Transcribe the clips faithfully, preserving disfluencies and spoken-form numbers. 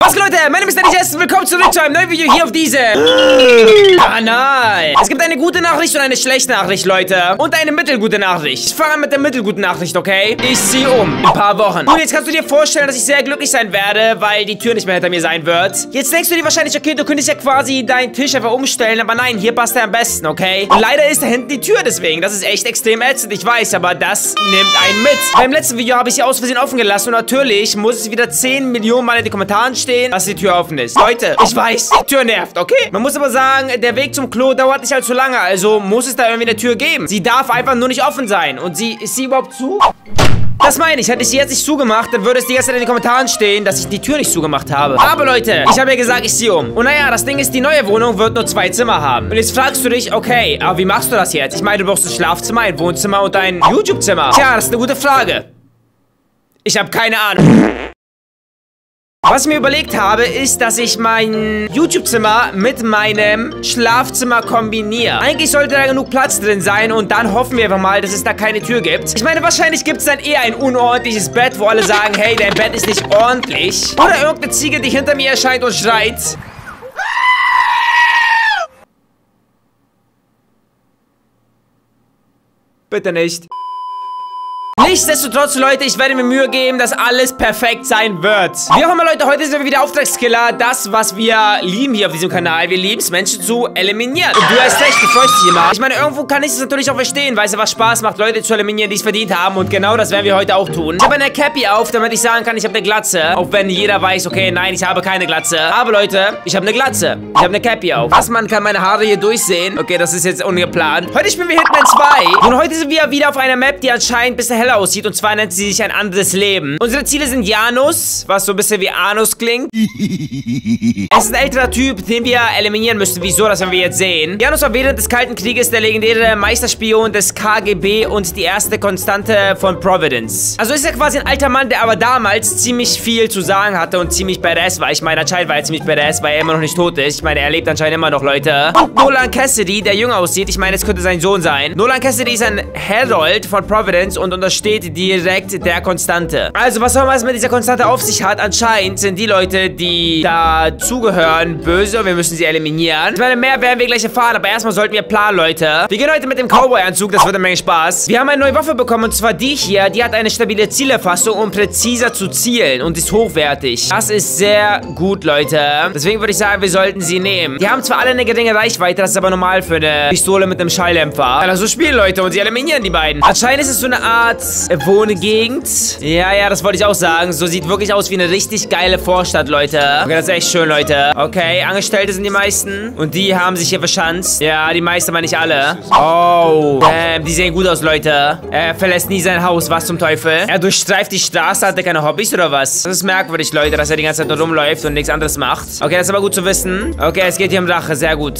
Was geht, Leute? Mein Name ist Danny Jess. Willkommen zurück zu einem neuen Video hier auf diesem Kanal. Es gibt eine gute Nachricht und eine schlechte Nachricht, Leute. Und eine mittelgute Nachricht. Ich fange an mit der mittelguten Nachricht, okay? Ich ziehe um. In ein paar Wochen. Und jetzt kannst du dir vorstellen, dass ich sehr glücklich sein werde, weil die Tür nicht mehr hinter mir sein wird. Jetzt denkst du dir wahrscheinlich, okay, du könntest ja quasi deinen Tisch einfach umstellen. Aber nein, hier passt er am besten, okay? Und leider ist da hinten die Tür deswegen. Das ist echt extrem ätzend, ich weiß. Aber das nimmt einen mit. Beim letzten Video habe ich sie aus Versehen offen gelassen. Und natürlich muss es wieder zehn Millionen Mal in den Kommentaren stehen, dass die Tür offen ist. Leute, ich weiß, die Tür nervt, okay? Man muss aber sagen, der Weg zum Klo dauert nicht allzu lange. Also muss es da irgendwie eine Tür geben. Sie darf einfach nur nicht offen sein. Und sie, ist sie überhaupt zu? Das meine ich. Hätte ich sie jetzt nicht zugemacht, dann würde es die ganze Zeit in den Kommentaren stehen, dass ich die Tür nicht zugemacht habe. Aber Leute, ich habe ja gesagt, ich ziehe um. Und naja, das Ding ist, die neue Wohnung wird nur zwei Zimmer haben. Und jetzt fragst du dich, okay, aber wie machst du das jetzt? Ich meine, du brauchst ein Schlafzimmer, ein Wohnzimmer und ein YouTube-Zimmer. Tja, das ist eine gute Frage. Ich habe keine Ahnung. Was ich mir überlegt habe, ist, dass ich mein YouTube-Zimmer mit meinem Schlafzimmer kombiniere. Eigentlich sollte da genug Platz drin sein und dann hoffen wir einfach mal, dass es da keine Tür gibt. Ich meine, wahrscheinlich gibt es dann eher ein unordentliches Bett, wo alle sagen, hey, dein Bett ist nicht ordentlich. Oder irgendeine Ziege, die hinter mir erscheint und schreit. Bitte nicht. Nichtsdestotrotz, Leute, ich werde mir Mühe geben, dass alles perfekt sein wird. Wie auch immer, Leute, heute sind wir wieder Auftragskiller. Das, was wir lieben hier auf diesem Kanal. Wir lieben es, Menschen zu eliminieren. Und du hast recht, du freust dich immer. Ich meine, irgendwo kann ich es natürlich auch verstehen, weil es einfach Spaß macht, Leute zu eliminieren, die es verdient haben. Und genau das werden wir heute auch tun. Ich habe eine Cappy auf, damit ich sagen kann, ich habe eine Glatze. Auch wenn jeder weiß, okay, nein, ich habe keine Glatze. Aber, Leute, ich habe eine Glatze. Ich habe eine Cappy auf. Was, man kann meine Haare hier durchsehen. Okay, das ist jetzt ungeplant. Heute spielen wir Hitman zwei. Und heute sind wir wieder auf einer Map, die anscheinend ein bisschen heller aussieht, und zwar nennt sie sich ein anderes Leben. Unsere Ziele sind Janus, was so ein bisschen wie Anus klingt. Es ist ein älterer Typ, den wir eliminieren müssen. Wieso, das werden wir jetzt sehen. Janus war während des Kalten Krieges der legendäre Meisterspion des K G B und die erste Konstante von Providence. Also ist er quasi ein alter Mann, der aber damals ziemlich viel zu sagen hatte und ziemlich badass war. Ich meine, anscheinend war er ziemlich badass, weil er immer noch nicht tot ist. Ich meine, er lebt anscheinend immer noch, Leute. Und Nolan Cassidy, der jung aussieht. Ich meine, es könnte sein Sohn sein. Nolan Cassidy ist ein Herald von Providence und untersteht direkt der Konstante. Also, was auch immer es mit dieser Konstante auf sich hat, anscheinend sind die Leute, die dazugehören, böse und wir müssen sie eliminieren. Ich meine, mehr werden wir gleich erfahren, aber erstmal sollten wir planen, Leute. Wir gehen heute mit dem Cowboy-Anzug, das wird eine Menge Spaß. Wir haben eine neue Waffe bekommen und zwar die hier, die hat eine stabile Zielerfassung, um präziser zu zielen und ist hochwertig. Das ist sehr gut, Leute. Deswegen würde ich sagen, wir sollten sie nehmen. Die haben zwar alle eine geringe Reichweite, das ist aber normal für eine Pistole mit einem Schalldämpfer. Also spielen, Leute, und sie eliminieren die beiden. Anscheinend ist es so eine Art Wohngegend. Ja, ja, das wollte ich auch sagen. So sieht wirklich aus wie eine richtig geile Vorstadt, Leute. Okay, das ist echt schön, Leute. Okay, Angestellte sind die meisten. Und die haben sich hier verschanzt. Ja, die meisten, aber nicht alle. Oh, ähm, die sehen gut aus, Leute. Er verlässt nie sein Haus. Was zum Teufel? Er durchstreift die Straße. Hat er keine Hobbys oder was? Das ist merkwürdig, Leute, dass er die ganze Zeit nur rumläuft und nichts anderes macht. Okay, das ist aber gut zu wissen. Okay, es geht hier um Rache. Sehr gut.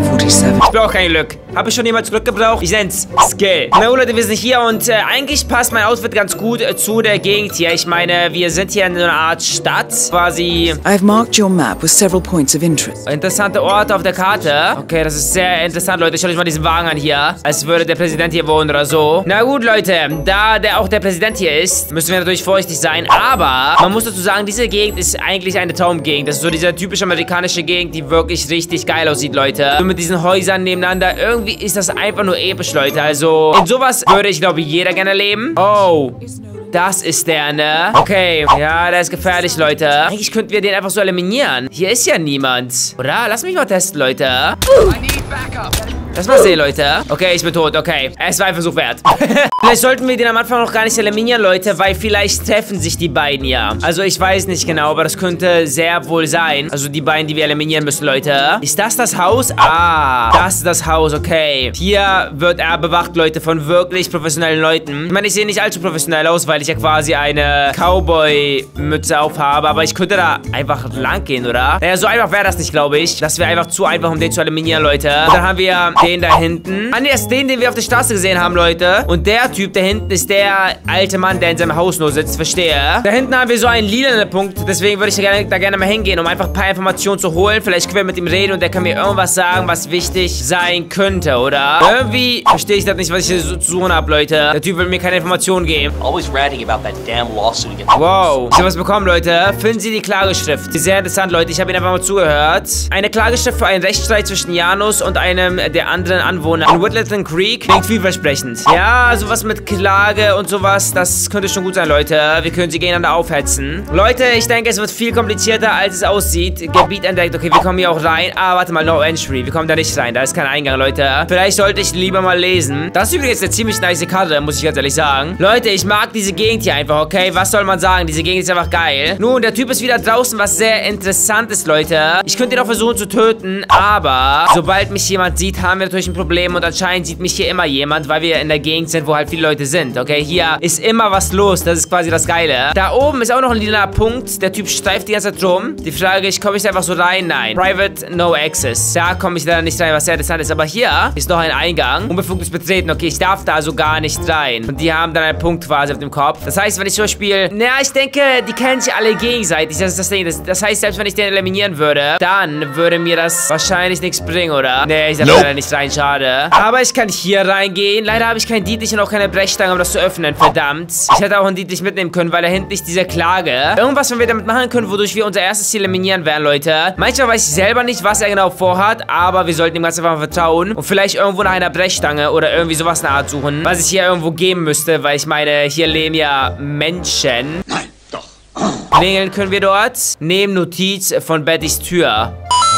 Ich brauche kein Glück. Habe ich schon jemals Glück gebraucht? Ich nenn's Skill. Na gut, Leute, wir sind hier und äh, eigentlich passt mein Outfit ganz gut äh, zu der Gegend hier. Ich meine, wir sind hier in einer Art Stadt. Quasi. I've marked your map with several points of interest. Interessante Orte auf der Karte. Okay, das ist sehr interessant, Leute. Schaut euch mal diesen Wagen an hier. Als würde der Präsident hier wohnen oder so. Na gut, Leute. Da der auch der Präsident hier ist, müssen wir natürlich vorsichtig sein. Aber man muss dazu sagen, diese Gegend ist eigentlich eine Traumgegend. Das ist so diese typische amerikanische Gegend, die wirklich richtig geil aussieht, Leute. So mit diesen Häusern nebeneinander. Irgendwie ist das einfach nur episch, Leute. Also in sowas würde ich, glaube ich, jeder gerne leben. Oh. Das ist der, ne? Okay. Ja, der ist gefährlich, Leute. Eigentlich könnten wir den einfach so eliminieren. Hier ist ja niemand. Oder? Lass mich mal testen, Leute. Lass mal sehen, Leute. Okay, ich bin tot. Okay. Es war ein Versuch wert. Vielleicht sollten wir den am Anfang noch gar nicht eliminieren, Leute, weil vielleicht treffen sich die beiden ja. Also ich weiß nicht genau, aber das könnte sehr wohl sein. Also die beiden, die wir eliminieren müssen, Leute. Ist das das Haus? Ah, das ist das Haus, okay. Hier wird er bewacht, Leute, von wirklich professionellen Leuten. Ich meine, ich sehe nicht allzu professionell aus, weil ich ja quasi eine Cowboy-Mütze aufhabe, aber ich könnte da einfach lang gehen, oder? Naja, so einfach wäre das nicht, glaube ich. Das wäre einfach zu einfach, um den zu eliminieren, Leute. Und dann haben wir Den da hinten. Ah, nee, das ist den, den wir auf der Straße gesehen haben, Leute. Und der Typ da hinten ist der alte Mann, der in seinem Haus nur sitzt. Verstehe. Da hinten haben wir so einen lilanen Punkt. Deswegen würde ich da gerne, da gerne mal hingehen, um einfach ein paar Informationen zu holen. Vielleicht können wir mit ihm reden und der kann mir irgendwas sagen, was wichtig sein könnte, oder? Irgendwie verstehe ich das nicht, was ich hier so zu suchen habe, Leute. Der Typ will mir keine Informationen geben. Always ranting about that damn lawsuit against Wow. Ich habe was bekommen, Leute. Finden Sie die Klageschrift. Die ist sehr interessant, Leute. Ich habe Ihnen einfach mal zugehört. Eine Klageschrift für einen Rechtsstreit zwischen Janus und einem der anderen Anwohner in Woodlaton Creek. Klingt vielversprechend. Ja, sowas mit Klage und sowas, das könnte schon gut sein, Leute. Wir können sie gegeneinander aufhetzen. Leute, ich denke, es wird viel komplizierter, als es aussieht. Gebiet entdeckt. Okay, wir kommen hier auch rein. Ah, warte mal, no entry. Wir kommen da nicht rein. Da ist kein Eingang, Leute. Vielleicht sollte ich lieber mal lesen. Das ist übrigens eine ziemlich nice Karte, muss ich ganz ehrlich sagen. Leute, ich mag diese Gegend hier einfach, okay? Was soll man sagen? Diese Gegend ist einfach geil. Nun, der Typ ist wieder draußen, was sehr interessant ist, Leute. Ich könnte ihn auch versuchen zu töten, aber sobald mich jemand sieht, haben wir natürlich ein Problem und anscheinend sieht mich hier immer jemand, weil wir in der Gegend sind, wo halt viele Leute sind, okay? Hier ist immer was los. Das ist quasi das Geile. Da oben ist auch noch ein lila Punkt. Der Typ streift die ganze Zeit rum. Die Frage ist, komme ich da einfach so rein? Nein. Private, no access. Da komme ich leider nicht rein, was sehr interessant ist. Aber hier ist noch ein Eingang. Unbefugtes Betreten. Okay, ich darf da also gar nicht rein. Und die haben dann einen Punkt quasi auf dem Kopf. Das heißt, wenn ich so spiele, naja, ich denke, die kennen sich alle gegenseitig. Das ist das Ding. Das, das heißt, selbst wenn ich den eliminieren würde, dann würde mir das wahrscheinlich nichts bringen, oder? Nee, ich darf nope. leider nicht rein. Schade. Aber ich kann hier reingehen. Leider habe ich keinen Dietrich und auch keine Brechstange, um das zu öffnen. Verdammt. Ich hätte auch einen Dietrich mitnehmen können, weil er hinten nicht diese Klage. Irgendwas, wenn wir damit machen können, wodurch wir unser erstes Ziel eliminieren werden, Leute. Manchmal weiß ich selber nicht, was er genau vorhat, aber wir sollten ihm ganz einfach mal vertrauen und vielleicht irgendwo nach einer Brechstange oder irgendwie sowas in der Art suchen, was es hier irgendwo geben müsste, weil ich meine, hier leben ja Menschen. Nein, doch. Klingeln können wir dort. Nehmen Notiz von Bettys Tür.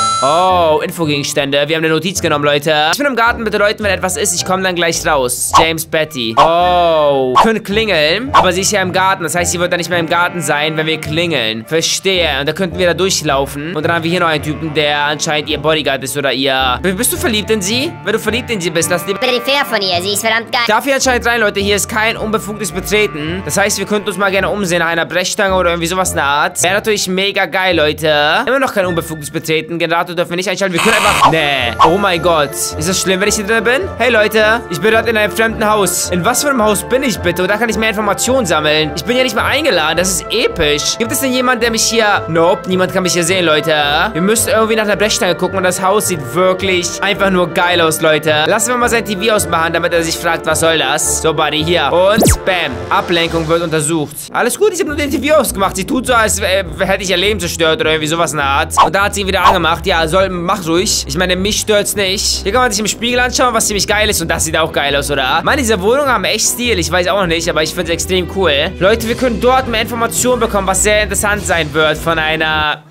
Oh, Infogegenstände. Wir haben eine Notiz genommen, Leute. Ich bin im Garten mit den Leuten, wenn etwas ist. Ich komme dann gleich raus. James Betty. Oh. Wir können klingeln, aber sie ist ja im Garten. Das heißt, sie wird dann nicht mehr im Garten sein, wenn wir klingeln. Verstehe. Und da könnten wir da durchlaufen. Und dann haben wir hier noch einen Typen, der anscheinend ihr Bodyguard ist oder ihr... Bist du verliebt in sie? Wenn du verliebt in sie bist, lass die... Bitte die Finger von ihr. Sie ist verdammt geil. Darf hier anscheinend rein, Leute. Hier ist kein unbefugtes Betreten. Das heißt, wir könnten uns mal gerne umsehen nach einer Brechstange oder irgendwie sowas in der Art. Wäre natürlich mega geil, Leute. Immer noch kein unbefugtes Betreten. Generator dürfen wir nicht einschalten. Wir können einfach... Nee. Oh mein Gott. Ist das schlimm, wenn ich hier drin bin? Hey, Leute. Ich bin gerade in einem fremden Haus. In was für einem Haus bin ich bitte? Und da kann ich mehr Informationen sammeln. Ich bin ja nicht mal eingeladen. Das ist episch. Gibt es denn jemanden, der mich hier... Nope. Niemand kann mich hier sehen, Leute. Wir müssen irgendwie nach der Brechstange gucken. Und das Haus sieht wirklich einfach nur geil aus, Leute. Lassen wir mal sein T V ausmachen, damit er sich fragt, was soll das? So, Buddy, hier. Und bam. Ablenkung wird untersucht. Alles gut. Ich habe nur den T V ausgemacht. Sie tut so, als äh, hätte ich ihr Leben zerstört oder irgendwie sowas in der Art. Und da hat sie ihn wieder angemacht. Ja, soll... Mach ruhig. Ich meine, mich stört's nicht. Hier kann man sich im Spiegel anschauen, was ziemlich geil ist. Und das sieht auch geil aus, oder? Mann, diese Wohnungen haben echt Stil. Ich weiß auch nicht, aber ich finde es extrem cool. Leute, wir können dort mehr Informationen bekommen, was sehr interessant sein wird von einer...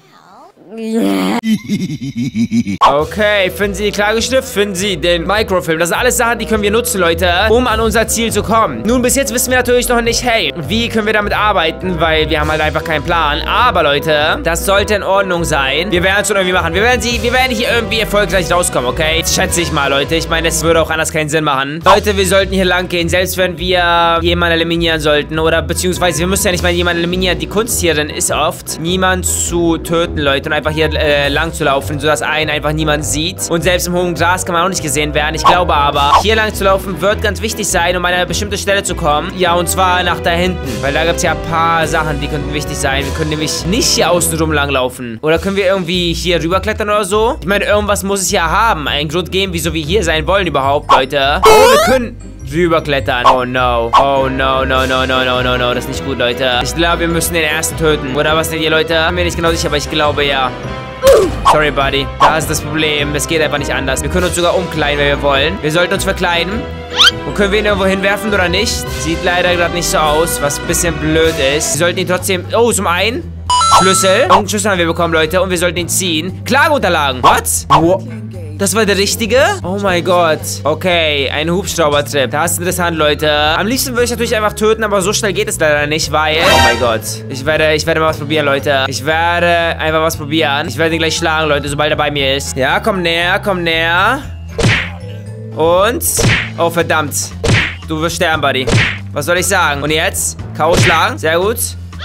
Okay, finden Sie die Klageschrift, finden Sie den Mikrofilm. Das sind alles Sachen, die können wir nutzen, Leute, um an unser Ziel zu kommen. Nun, bis jetzt wissen wir natürlich noch nicht, hey, wie können wir damit arbeiten, weil wir haben halt einfach keinen Plan. Aber, Leute, das sollte in Ordnung sein. Wir werden es schon irgendwie machen. Wir werden sie, wir werden hier irgendwie erfolgreich rauskommen, okay? Das schätze ich mal, Leute. Ich meine, es würde auch anders keinen Sinn machen. Leute, wir sollten hier lang gehen, selbst wenn wir jemanden eliminieren sollten. Oder beziehungsweise, wir müssen ja nicht mal jemanden eliminieren. Die Kunst hierin ist oft, niemanden zu töten, Leute, und einfach hier äh, lang zu laufen, sodass einen einfach niemand sieht. Und selbst im hohen Gras kann man auch nicht gesehen werden. Ich glaube aber, hier lang zu laufen wird ganz wichtig sein, um an eine bestimmte Stelle zu kommen. Ja, und zwar nach da hinten. Weil da gibt es ja ein paar Sachen, die könnten wichtig sein. Wir können nämlich nicht hier außen rum lang laufen. Oder können wir irgendwie hier rüberklettern oder so? Ich meine, irgendwas muss es ja haben. Einen Grund geben, wieso wir hier sein wollen überhaupt, Leute. Oh, wir können... rüberklettern. Oh no. Oh no, no, no, no, no, no, no. Das ist nicht gut, Leute. Ich glaube, wir müssen den ersten töten. Oder was denkt ihr, Leute? Bin mir nicht genau sicher, aber ich glaube, ja. Sorry, Buddy. Da ist das Problem. Es geht einfach nicht anders. Wir können uns sogar umkleiden, wenn wir wollen. Wir sollten uns verkleiden. Und können wir ihn irgendwo hinwerfen oder nicht? Sieht leider gerade nicht so aus, was ein bisschen blöd ist. Wir sollten ihn trotzdem... Oh, zum einen... Schlüssel. Und einen Schlüssel haben wir bekommen, Leute. Und wir sollten ihn ziehen. Klageunterlagen. What? Wow. Das war der richtige? Oh mein Gott. Okay, ein Hubschraubertrip. Das ist interessant, Leute. Am liebsten würde ich natürlich einfach töten, aber so schnell geht es leider nicht, weil... Oh mein Gott. Ich werde, ich werde mal was probieren, Leute. Ich werde einfach was probieren. Ich werde ihn gleich schlagen, Leute, sobald er bei mir ist. Ja, komm näher, komm näher. Und... Oh, verdammt. Du wirst sterben, Buddy. Was soll ich sagen? Und jetzt? K O schlagen. Sehr gut.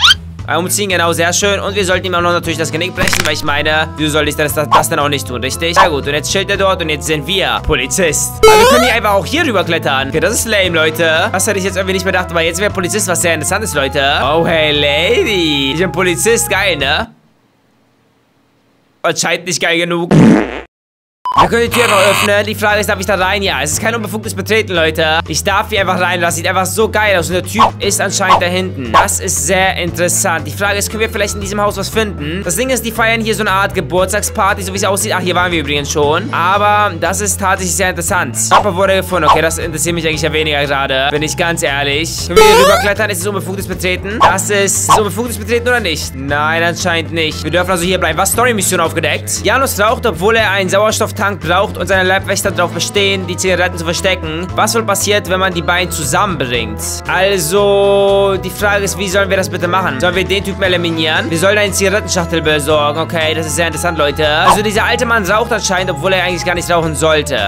Umziehen, genau, sehr schön. Und wir sollten ihm auch noch natürlich das Genick brechen, weil ich meine, wieso soll ich das, das, das dann auch nicht tun, richtig? Sehr gut, und jetzt chillt er dort und jetzt sind wir Polizist. Aber wir können hier einfach auch hier rüber klettern. Okay, das ist lame, Leute. Das hätte ich jetzt irgendwie nicht bedacht, aber jetzt wäre Polizist was sehr Interessantes, Leute. Oh, hey, Lady. Ich bin Polizist, geil, ne? Anscheinend nicht geil genug. Wir können die Tür einfach öffnen. Die Frage ist, darf ich da rein? Ja, es ist kein unbefugtes Betreten, Leute. Ich darf hier einfach rein. Das sieht einfach so geil aus. Und der Typ ist anscheinend da hinten. Das ist sehr interessant. Die Frage ist, können wir vielleicht in diesem Haus was finden? Das Ding ist, die feiern hier so eine Art Geburtstagsparty, so wie es aussieht. Ach, hier waren wir übrigens schon. Aber das ist tatsächlich sehr interessant. Körper wurde gefunden. Okay, das interessiert mich eigentlich ja weniger gerade. Bin ich ganz ehrlich. Können wir hier rüberklettern? Ist es unbefugtes Betreten? Das ist... Ist es unbefugtes Betreten oder nicht? Nein, anscheinend nicht. Wir dürfen also hier bleiben. Was? Story-Mission aufgedeckt? Janus raucht, obwohl er einen Sauerstofftank braucht und seine Leibwächter darauf bestehen, die Zigaretten zu verstecken. Was wohl passiert, wenn man die beiden zusammenbringt? Also, die Frage ist, wie sollen wir das bitte machen? Sollen wir den Typen eliminieren? Wir sollen eine Zigarettenschachtel besorgen. Okay, das ist sehr interessant, Leute. Also, dieser alte Mann raucht anscheinend, obwohl er eigentlich gar nicht rauchen sollte.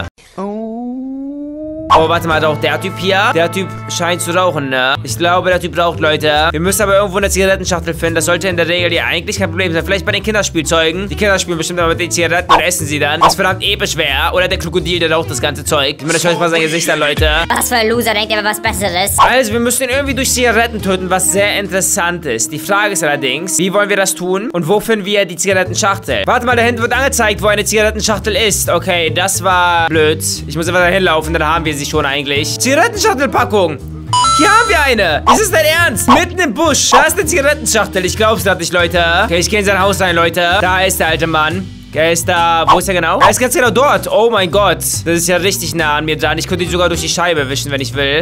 Oh, warte mal, raucht der Typ hier? Der Typ scheint zu rauchen, ne? Ich glaube, der Typ raucht, Leute. Wir müssen aber irgendwo eine Zigarettenschachtel finden. Das sollte in der Regel ja eigentlich kein Problem sein. Vielleicht bei den Kinderspielzeugen. Die Kinder spielen bestimmt aber mit den Zigaretten und essen sie dann. Was verdammt episch wäre. Oder der Krokodil, der raucht das ganze Zeug. Ich meine, schaut mal sein Gesicht an, Leute. Was für ein Loser, denkt aber was Besseres. Also, wir müssen ihn irgendwie durch Zigaretten töten, was sehr interessant ist. Die Frage ist allerdings, wie wollen wir das tun? Und wo finden wir die Zigarettenschachtel? Warte mal, da hinten wird angezeigt, wo eine Zigarettenschachtel ist. Okay, das war blöd. Ich muss einfach da hinlaufen, dann haben wir sie schon eigentlich. Zigarettenschachtelpackung. Hier haben wir eine. Ist es dein Ernst? Mitten im Busch. Da ist eine Zigarettenschachtel. Ich glaub's grad nicht, Leute. Okay, ich gehe in sein Haus rein, Leute. Da ist der alte Mann. Er ist da. Wo ist er genau? Er ist ganz genau dort. Oh mein Gott. Das ist ja richtig nah an mir dran. Ich könnte ihn sogar durch die Scheibe wischen, wenn ich will.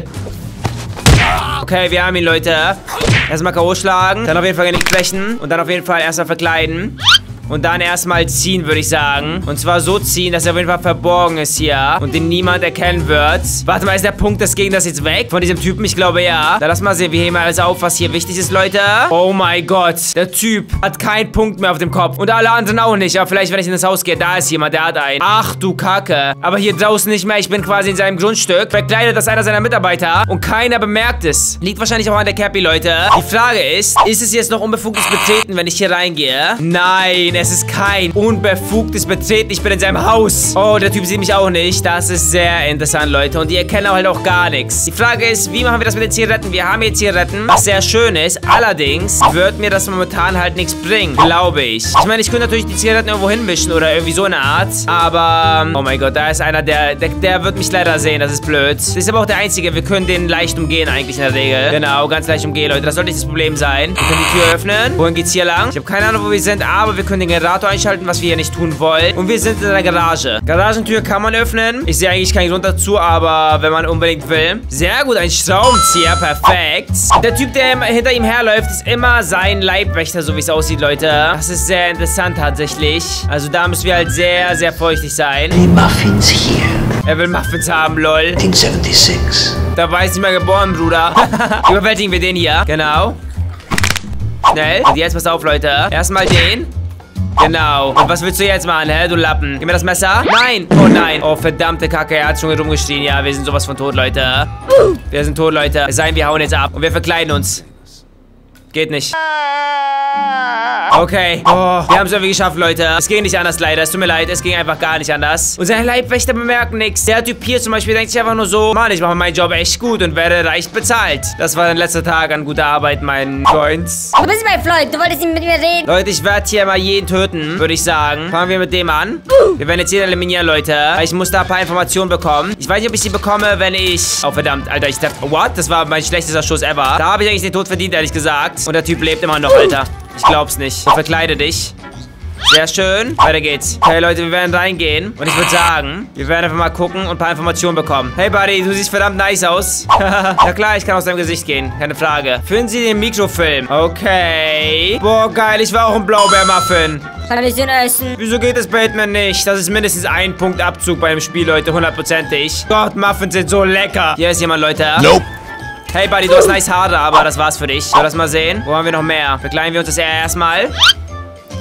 Okay, wir haben ihn, Leute. Erstmal K O schlagen. Dann auf jeden Fall nicht brechen. Und dann auf jeden Fall erstmal verkleiden. Und dann erstmal ziehen, würde ich sagen. Und zwar so ziehen, dass er auf jeden Fall verborgen ist hier. Und den niemand erkennen wird. Warte mal, ist der Punkt des Gegners jetzt weg? Von diesem Typen? Ich glaube, ja. Dann lass mal sehen, wir heben alles auf, was hier wichtig ist, Leute. Oh mein Gott. Der Typ hat keinen Punkt mehr auf dem Kopf. Und alle anderen auch nicht. Aber vielleicht, wenn ich in das Haus gehe, da ist jemand, der hat einen. Ach, du Kacke. Aber hier draußen nicht mehr. Ich bin quasi in seinem Grundstück. Verkleidet das einer seiner Mitarbeiter. Und keiner bemerkt es. Liegt wahrscheinlich auch an der Cappy, Leute. Die Frage ist, ist es jetzt noch unbefugtes Betreten, wenn ich hier reingehe? Nein. Es ist kein unbefugtes Betreten. Ich bin in seinem Haus. Oh, der Typ sieht mich auch nicht. Das ist sehr interessant, Leute. Und die erkennen halt auch gar nichts. Die Frage ist, wie machen wir das mit den Zigaretten? Wir haben hier Zigaretten, was sehr schön ist. Allerdings wird mir das momentan halt nichts bringen, glaube ich. Ich meine, ich könnte natürlich die Zigaretten irgendwo hinmischen oder irgendwie so eine Art. Aber, oh mein Gott, da ist einer, der, der, der wird mich leider sehen. Das ist blöd. Das ist aber auch der Einzige. Wir können den leicht umgehen eigentlich in der Regel. Genau, ganz leicht umgehen, Leute. Das sollte nicht das Problem sein. Wir können die Tür öffnen. Wohin geht's hier lang? Ich habe keine Ahnung, wo wir sind, aber wir können den Generator einschalten, was wir hier nicht tun wollen. Und wir sind in der Garage. Garagentür kann man öffnen. Ich sehe eigentlich keinen Grund dazu, aber wenn man unbedingt will. Sehr gut, ein Schraubenzieher. Perfekt. Der Typ, der hinter ihm herläuft, ist immer sein Leibwächter, so wie es aussieht, Leute. Das ist sehr interessant tatsächlich. Also da müssen wir halt sehr, sehr vorsichtig sein. Die Muffins hier. Er will Muffins haben, lol. neunzehnhundertsechsundsiebzig. Da war ich nicht mehr geboren, Bruder. Überwältigen wir den hier. Genau. Schnell. Und jetzt pass auf, Leute. Erstmal den. Genau. Und was willst du jetzt machen, hä, du Lappen? Gib mir das Messer. Nein. Oh nein. Oh, verdammte Kacke. Er hat schon rumgeschrien. Ja, wir sind sowas von tot, Leute. Wir sind tot, Leute. Es sei denn, wir hauen jetzt ab. Und wir verkleiden uns. Geht nicht. Okay. Oh, wir haben es irgendwie geschafft, Leute. Es ging nicht anders, leider. Es tut mir leid. Es ging einfach gar nicht anders. Und seine Leibwächter bemerken nichts. Der Typ hier zum Beispiel denkt sich einfach nur so, Mann, ich mache meinen Job echt gut und werde reich bezahlt. Das war dein letzter Tag an guter Arbeit, mein Freund. Du bist mein Freund. Du wolltest nicht mit mir reden. Leute, ich werde hier mal jeden töten, würde ich sagen. Fangen wir mit dem an. Wir werden jetzt jeden eliminieren, Leute. Ich muss da ein paar Informationen bekommen. Ich weiß nicht, ob ich sie bekomme, wenn ich... Oh, verdammt, Alter. Ich dachte, what? Das war mein schlechtester Schuss ever. Da habe ich eigentlich den Tod verdient, ehrlich gesagt. Und der Typ lebt immer noch, Alter. Ich glaub's nicht. So, verkleide dich. Sehr schön. Weiter geht's. Okay, Leute, wir werden reingehen. Und ich würde sagen, wir werden einfach mal gucken und ein paar Informationen bekommen. Hey, Buddy, du siehst verdammt nice aus. Ja klar, ich kann aus deinem Gesicht gehen. Keine Frage. Finden Sie den Mikrofilm. Okay. Boah, geil. Ich war auch ein Blaubeermuffin. Kann ich den essen? Wieso geht es Batman nicht? Das ist mindestens ein Punkt Abzug bei dem Spiel, Leute. Hundertprozentig. Gott, Muffins sind so lecker. Hier ist jemand, Leute. Nope. Hey, Buddy, du hast nice Haare, aber das war's für dich. So, lass mal sehen. Wo haben wir noch mehr? Verkleiden wir uns das erstmal.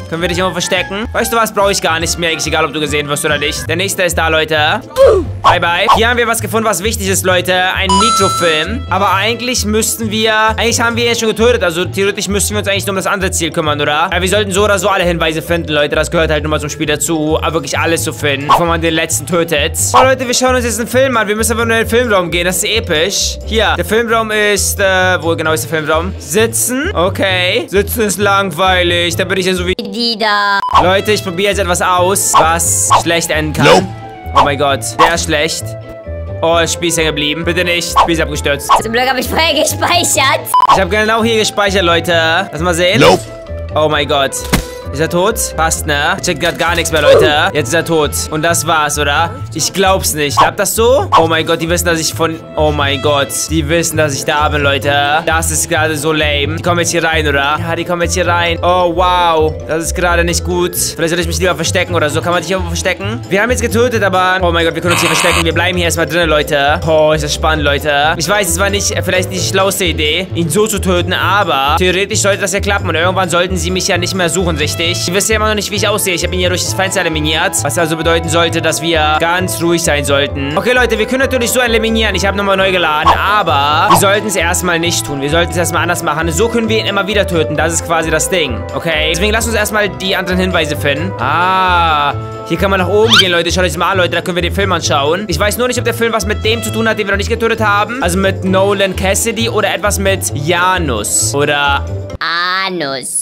Können wir dich irgendwo verstecken? Weißt du was? Brauche ich gar nicht mehr. Ist egal, ob du gesehen wirst oder nicht. Der nächste ist da, Leute. Bye, bye. Hier haben wir was gefunden, was wichtig ist, Leute. Ein Mikrofilm. Aber eigentlich müssten wir... Eigentlich haben wir ihn schon getötet. Also theoretisch müssten wir uns eigentlich nur um das andere Ziel kümmern, oder? Aber wir sollten so oder so alle Hinweise finden, Leute. Das gehört halt nur mal zum Spiel dazu. Aber wirklich alles zu finden, bevor man den letzten tötet. Oh, Leute, wir schauen uns jetzt einen Film an. Wir müssen aber nur in den Filmraum gehen. Das ist episch. Hier, der Filmraum ist... Äh, wo genau ist der Filmraum? Sitzen. Okay. Sitzen ist langweilig. Da bin ich ja so wie... Die da. Leute, ich probiere jetzt etwas aus, was schlecht enden kann. Nope. Oh mein Gott, der ist schlecht. Oh, das Spiel ist hängen geblieben. Bitte nicht. Das Spiel ist abgestürzt. Zum Glück habe ich vorher gespeichert. Ich habe genau hier gespeichert, Leute. Lass mal sehen. Nope. Oh mein Gott. Ist er tot? Passt, ne? Ich check grad gar nichts mehr, Leute. Jetzt ist er tot. Und das war's, oder? Ich glaub's nicht. Klappt das so? Oh mein Gott, die wissen, dass ich von... Oh mein Gott. Die wissen, dass ich da bin, Leute. Das ist gerade so lame. Die kommen jetzt hier rein, oder? Ja, die kommen jetzt hier rein. Oh, wow. Das ist gerade nicht gut. Vielleicht sollte ich mich lieber verstecken oder so. Kann man dich irgendwo verstecken? Wir haben jetzt getötet, aber... Oh mein Gott, wir können uns hier verstecken. Wir bleiben hier erstmal drin, Leute. Oh, ist das spannend, Leute. Ich weiß, es war nicht... Vielleicht nicht die schlauste Idee, ihn so zu töten, aber... Theoretisch sollte das ja klappen. Und irgendwann sollten sie mich ja nicht mehr suchen, richtig? Ich wüsste ja immer noch nicht, wie ich aussehe. Ich habe ihn ja durch das Fenster eliminiert. Was also bedeuten sollte, dass wir ganz ruhig sein sollten. Okay, Leute, wir können natürlich so eliminieren. Ich habe nochmal neu geladen. Aber wir sollten es erstmal nicht tun. Wir sollten es erstmal anders machen. So können wir ihn immer wieder töten. Das ist quasi das Ding. Okay? Deswegen lasst uns erstmal die anderen Hinweise finden. Ah, hier kann man nach oben gehen, Leute. Schaut euch das mal an, Leute. Da können wir den Film anschauen. Ich weiß nur nicht, ob der Film was mit dem zu tun hat, den wir noch nicht getötet haben. Also mit Nolan Cassidy oder etwas mit Janus. Oder... Anus.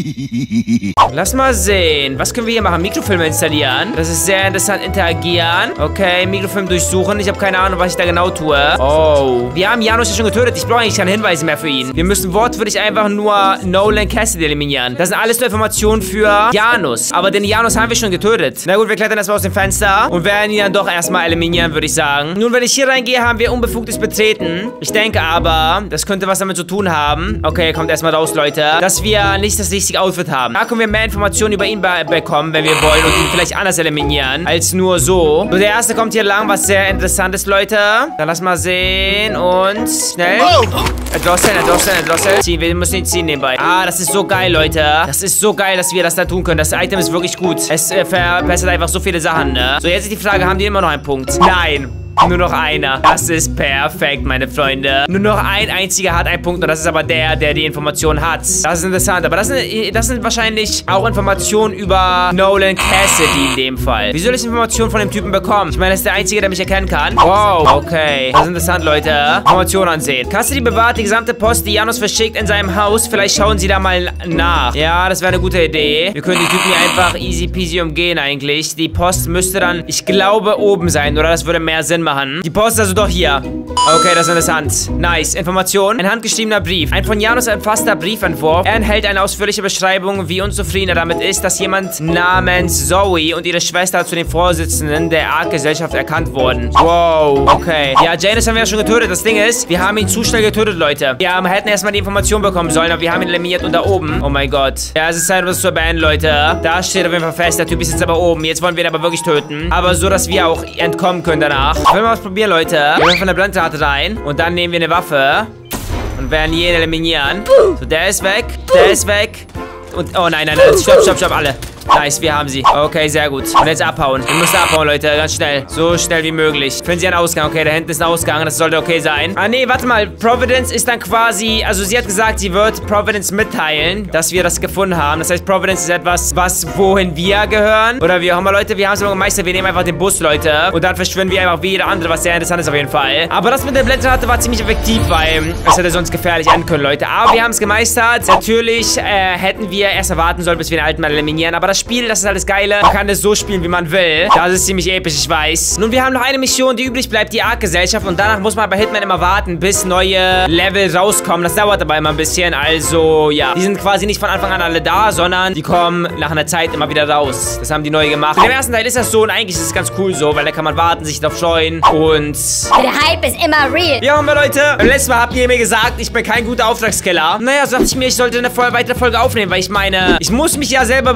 Lass mal sehen. Was können wir hier machen? Mikrofilme installieren. Das ist sehr interessant. Interagieren. Okay, Mikrofilm durchsuchen. Ich habe keine Ahnung, was ich da genau tue. Oh. Wir haben Janus ja schon getötet. Ich brauche eigentlich keine Hinweise mehr für ihn. Wir müssen wortwörtlich einfach nur Nolan Cassidy eliminieren. Das sind alles nur Informationen für Janus. Aber den Janus haben wir schon getötet. Na gut, wir klettern erstmal aus dem Fenster und werden ihn dann doch erstmal eliminieren, würde ich sagen. Nun, wenn ich hier reingehe, haben wir unbefugtes Betreten. Ich denke aber, das könnte was damit zu tun haben. Okay, kommt erstmal raus, Leute. Dass wir nicht das richtige Outfit haben. Da können wir mehr Informationen über ihn be bekommen, wenn wir wollen und ihn vielleicht anders eliminieren, als nur so. So, der erste kommt hier lang, was sehr interessant ist, Leute. Dann lass mal sehen und schnell. Erdrosseln, erdrosseln, erdrosseln. Ziehen, wir müssen ihn ziehen nebenbei. Ah, das ist so geil, Leute. Das ist so geil, dass wir das da tun können. Das Item ist wirklich gut. Es äh, verbessert einfach so viele Sachen, ne? So, jetzt ist die Frage, haben die immer noch einen Punkt? Nein. Nur noch einer. Das ist perfekt, meine Freunde. Nur noch ein einziger hat einen Punkt und das ist aber der, der die Information hat. Das ist interessant. Aber das sind, das sind wahrscheinlich auch Informationen über Nolan Cassidy in dem Fall. Wie soll ich Informationen von dem Typen bekommen? Ich meine, das ist der Einzige, der mich erkennen kann. Wow, okay. Das ist interessant, Leute. Informationen ansehen. Cassidy bewahrt die gesamte Post, die Janus verschickt, in seinem Haus. Vielleicht schauen sie da mal nach. Ja, das wäre eine gute Idee. Wir können die Typen hier einfach easy peasy umgehen eigentlich. Die Post müsste dann, ich glaube, oben sein, oder? Das würde mehr Sinn machen. Machen. Die Post ist also doch hier. Okay, das ist interessant. Nice. Information. Ein handgeschriebener Brief. Ein von Janus erfasster Briefentwurf. Er enthält eine ausführliche Beschreibung, wie unzufrieden er damit ist, dass jemand namens Zoe und ihre Schwester zu den Vorsitzenden der Ark-Gesellschaft erkannt wurden. Wow. Okay. Ja, Janus haben wir ja schon getötet. Das Ding ist, wir haben ihn zu schnell getötet, Leute. Wir hätten erstmal die Information bekommen sollen, aber wir haben ihn eliminiert und da oben. Oh mein Gott. Ja, es ist Zeit, das zu beenden, Leute. Da steht auf jeden Fall fest. Der Typ ist jetzt aber oben. Jetzt wollen wir ihn aber wirklich töten. Aber so, dass wir auch entkommen können danach. Wollen wir was probieren, Leute? Wir gehen von der Blendrate rein und dann nehmen wir eine Waffe und werden jeden eliminieren. So, der ist weg. Der ist weg. Und, oh nein, nein, nein. Stopp, stopp, stopp, alle. Nice, wir haben sie. Okay, sehr gut. Und jetzt abhauen. Wir müssen abhauen, Leute. Ganz schnell. So schnell wie möglich. Finden Sie einen Ausgang. Okay, da hinten ist ein Ausgang. Das sollte okay sein. Ah, nee, warte mal. Providence ist dann quasi... Also, sie hat gesagt, sie wird Providence mitteilen, dass wir das gefunden haben. Das heißt, Providence ist etwas, was wohin wir gehören. Oder wie auch immer, Leute. Wir haben es aber gemeistert. Wir nehmen einfach den Bus, Leute. Und dann verschwinden wir einfach wie jeder andere, was sehr interessant ist auf jeden Fall. Aber das mit der Blendrate war ziemlich effektiv, weil es hätte sonst gefährlich enden können, Leute. Aber wir haben es gemeistert. Natürlich äh, hätten wir erst warten sollen, bis wir den alten Mal eliminieren. Aber das Spiel, das ist alles Geile. Man kann das so spielen, wie man will. Das ist ziemlich episch, ich weiß. Nun, wir haben noch eine Mission, die übrig bleibt, die Ark-Gesellschaft. Und danach muss man bei Hitman immer warten, bis neue Level rauskommen. Das dauert aber immer ein bisschen. Also, ja. Die sind quasi nicht von Anfang an alle da, sondern die kommen nach einer Zeit immer wieder raus. Das haben die neu gemacht. Im ersten Teil ist das so und eigentlich ist es ganz cool so, weil da kann man warten, sich drauf freuen und... Der Hype ist immer real. Ja, aber Leute, beim letzten Mal habt ihr mir gesagt, ich bin kein guter Auftragskiller. Naja, so dachte ich mir, ich sollte eine weitere Folge aufnehmen, weil ich meine, ich muss mich ja selber beweisen,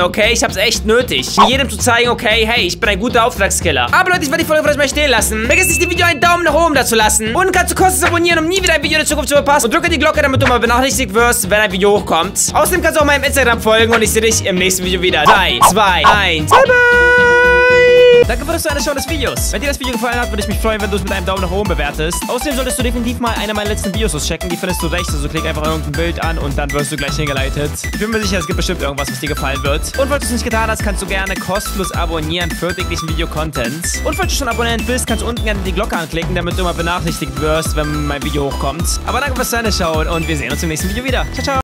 okay? Ich hab's echt nötig, um jedem zu zeigen, okay, hey, ich bin ein guter Auftragskiller. Aber Leute, ich werde die Folge vielleicht mal stehen lassen. Vergiss nicht, dem Video einen Daumen nach oben da zu lassen. Und kannst du kostenlos abonnieren, um nie wieder ein Video in der Zukunft zu verpassen. Und drücke die Glocke, damit du mal benachrichtigt wirst, wenn ein Video hochkommt. Außerdem kannst du auch meinem Instagram folgen und ich sehe dich im nächsten Video wieder. drei, zwei, eins. Bye, bye. Danke für das Zuschauen des Videos. Wenn dir das Video gefallen hat, würde ich mich freuen, wenn du es mit einem Daumen nach oben bewertest. Außerdem solltest du definitiv mal eine meiner letzten Videos auschecken. Die findest du rechts. Also klick einfach irgendein Bild an und dann wirst du gleich hingeleitet. Ich bin mir sicher, es gibt bestimmt irgendwas, was dir gefallen wird. Und falls du es nicht getan hast, kannst du gerne kostenlos abonnieren für täglichen Video-Content. Und falls du schon Abonnent bist, kannst du unten gerne die Glocke anklicken, damit du immer benachrichtigt wirst, wenn mein Video hochkommt. Aber danke fürs Zuschauen und wir sehen uns im nächsten Video wieder. Ciao, ciao.